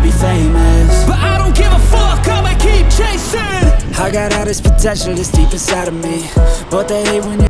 be famous, but I don't give a fuck, I'ma keep chasing. I got all this potential that's deep inside of me, but they hate when you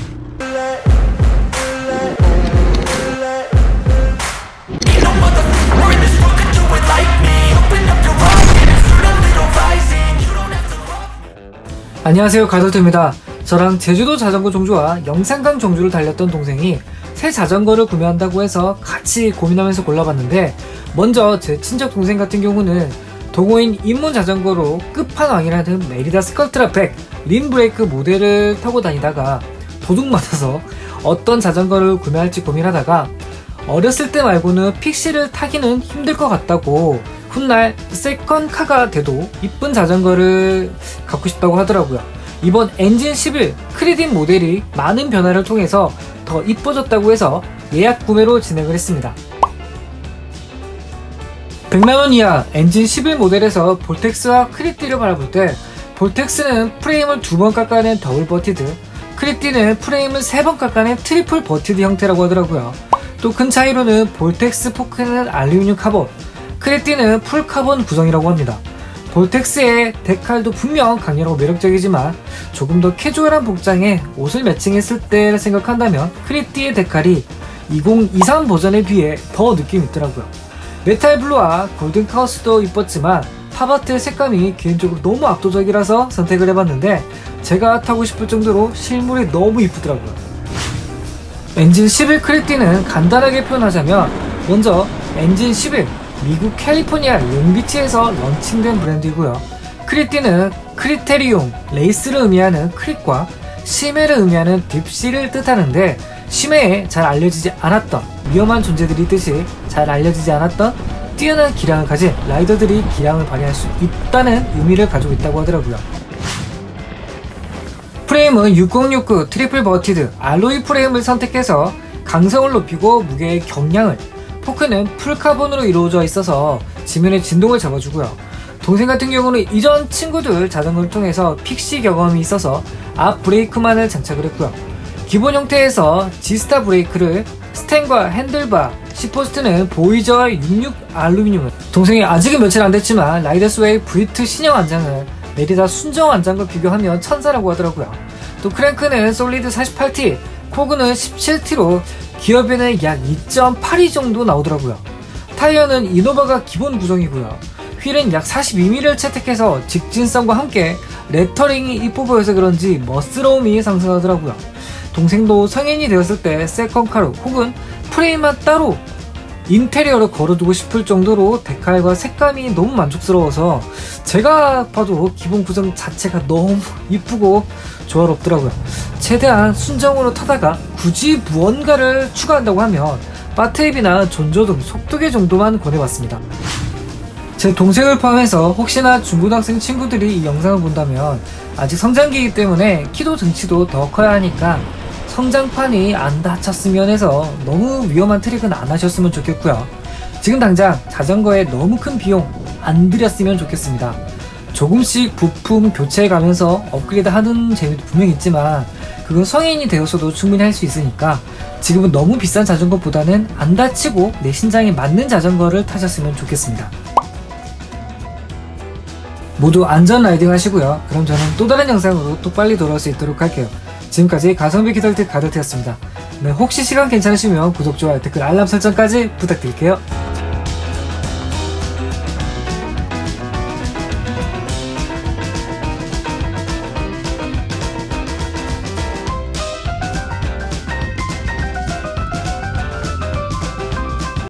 안녕하세요, 가돌트입니다. 저랑 제주도 자전거 종주와 영산강 종주를 달렸던 동생이 새 자전거를 구매한다고 해서 같이 고민하면서 골라봤는데, 먼저 제 친척 동생 같은 경우는 동호인 입문 자전거로 끝판왕이라는 메리다 스컬트라 100 린브레이크 모델을 타고 다니다가 도둑 맞아서 어떤 자전거를 구매할지 고민하다가 어렸을 때 말고는 픽시를 타기는 힘들 것 같다고 훗날 세컨카가 돼도 이쁜 자전거를 갖고 싶다고 하더라고요. 이번 엔진 11 크리딘 모델이 많은 변화를 통해서 더 이뻐졌다고 해서 예약 구매로 진행을 했습니다. 100만원 이하 엔진 11 모델에서 볼텍스와 크리띠를 바라볼 때, 볼텍스는 프레임을 2번 깎아낸 더블 버티드, 크리띠는 프레임을 3번 깎아낸 트리플 버티드 형태라고 하더라고요. 또 큰 차이로는 볼텍스 포크는 알루미늄 카본, 크리띠는 풀 카본 구성이라고 합니다. 볼텍스의 데칼도 분명 강렬하고 매력적이지만 조금 더 캐주얼한 복장에 옷을 매칭했을 때를 생각한다면 크리띠의 데칼이 2023 버전에 비해 더 느낌이 있더라고요. 메탈 블루와 골든 카우스도 이뻤지만 팝아트의 색감이 개인적으로 너무 압도적이라서 선택을 해봤는데, 제가 타고 싶을 정도로 실물이 너무 이쁘더라고요. 엔진 11 크리띠는 간단하게 표현하자면, 먼저 엔진 11 미국 캘리포니아 롱비치에서 런칭된 브랜드이고요. 크리띠는 크리테리움, 레이스를 의미하는 크릿과 심해를 의미하는 딥시를 뜻하는데, 심해에 잘 알려지지 않았던 위험한 존재들이 있듯이 잘 알려지지 않았던 뛰어난 기량을 가진 라이더들이 기량을 발휘할 수 있다는 의미를 가지고 있다고 하더라고요. 프레임은 6069 트리플 버티드 알로이 프레임을 선택해서 강성을 높이고 무게의 경량을, 포크는 풀카본으로 이루어져 있어서 지면의 진동을 잡아주고요. 동생 같은 경우는 이전 친구들 자전거를 통해서 픽시 경험이 있어서 앞 브레이크만을 장착을 했고요. 기본 형태에서 G스타 브레이크를, 스텐과 핸들바, C포스트는 보이저와 66 알루미늄을, 동생이 아직은 며칠 안됐지만 라이더스웨이 V2 신형 안장을 메리다 순정 안장과 비교하면 천사라고 하더라고요. 또 크랭크는 솔리드 48T, 코그는 17T로 기어배는 약 2.82 정도 나오더라고요. 타이어는 이노바가 기본 구성이고요. 휠은 약 42mm를 채택해서 직진성과 함께 레터링이 이뻐 보여서 그런지 멋스러움이 상승하더라고요. 동생도 성인이 되었을 때 세컨카로 혹은 프레임만 따로 인테리어를 걸어두고 싶을 정도로 데칼과 색감이 너무 만족스러워서 제가 봐도 기본 구성 자체가 너무 이쁘고 조화롭더라고요. 최대한 순정으로 타다가 굳이 무언가를 추가한다고 하면 바테입이나 전조 등 속도계 정도만 권해봤습니다. 제 동생을 포함해서 혹시나 중고등학생 친구들이 이 영상을 본다면 아직 성장기이기 때문에 키도 등치도 더 커야 하니까 성장판이 안 다쳤으면 해서 너무 위험한 트릭은 안 하셨으면 좋겠고요. 지금 당장 자전거에 너무 큰 비용 안 들였으면 좋겠습니다. 조금씩 부품 교체해 가면서 업그레이드 하는 재미도 분명 있지만 그건 성인이 되어서도 충분히 할 수 있으니까 지금은 너무 비싼 자전거보다는 안 다치고 내 신장에 맞는 자전거를 타셨으면 좋겠습니다. 모두 안전 라이딩 하시고요. 그럼 저는 또 다른 영상으로 또 빨리 돌아올 수 있도록 할게요. 지금까지 가성비 기돌트 가돌트였습니다. 네, 혹시 시간 괜찮으시면 구독, 좋아요, 댓글, 알람 설정까지 부탁드릴게요.